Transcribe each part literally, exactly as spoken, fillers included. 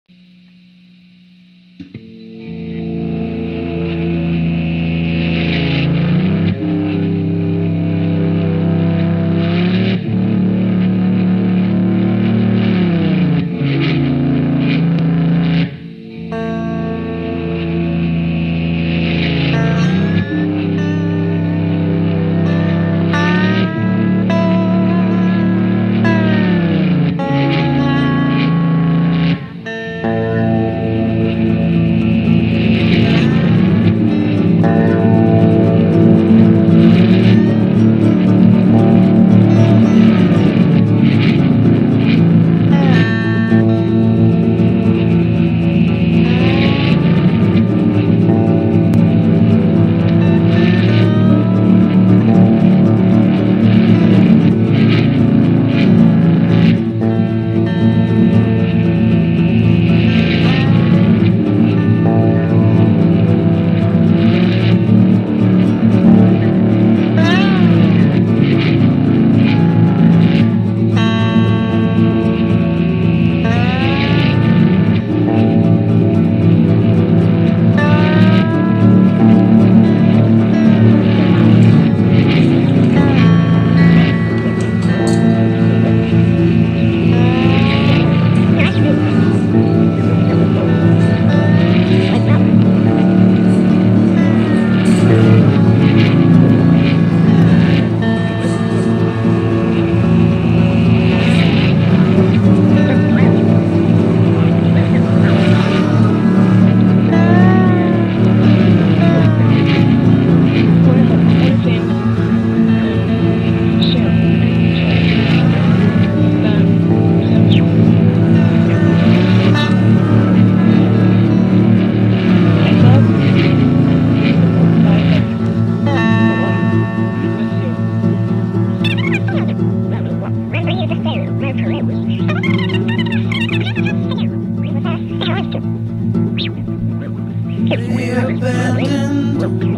We abandoned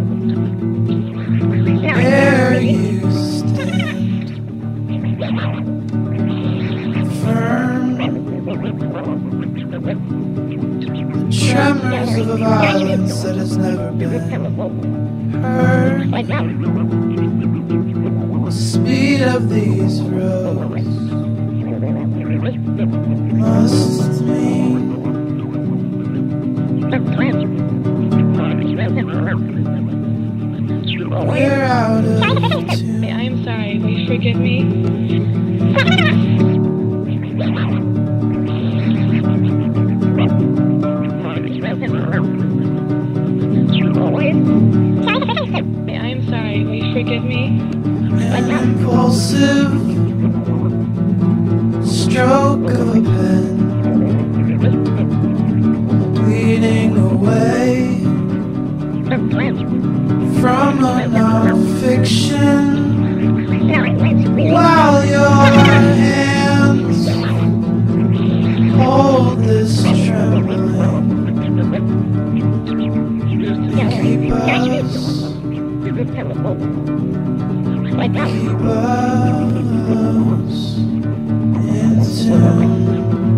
where you stand, firm. The tremors of a violence that has never been heard. The speed of these roads must mean we're out of tune. I'm sorry, will you forgive me? I'm sorry, will you forgive me? An impulsive stroke of a pen, bleeding away from a non-fiction, while your hands hold this trembling. Keep us, keep us in tune.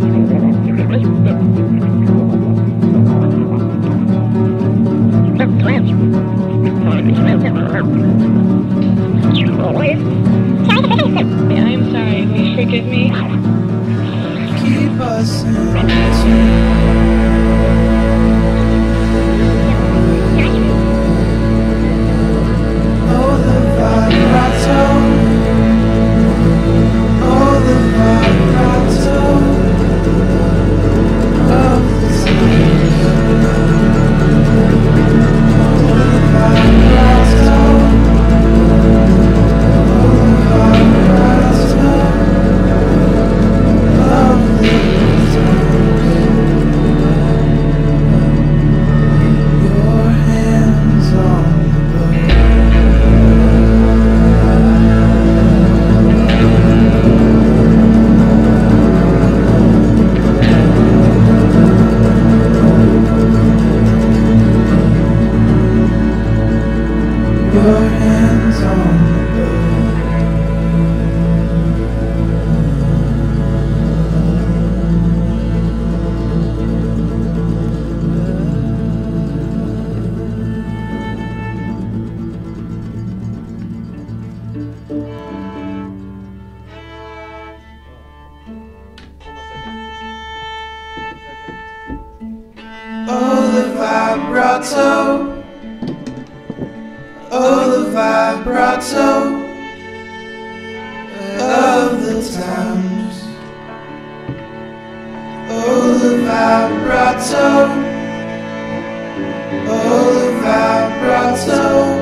I'm sorry, will you forgive me? Keep us in tune. Oh, the vibrato. Oh, the vibrato of the time. Oh, the vibrato. Oh, the vibrato of the time. vibrato. Oh, the vibrato of the Thames. Oh, the vibrato. Oh, the vibrato.